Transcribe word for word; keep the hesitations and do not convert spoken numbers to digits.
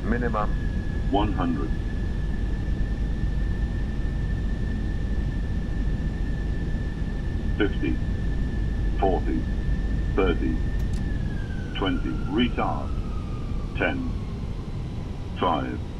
Minimum. one hundred. fifty. forty. thirty. twenty. Retard. ten. five.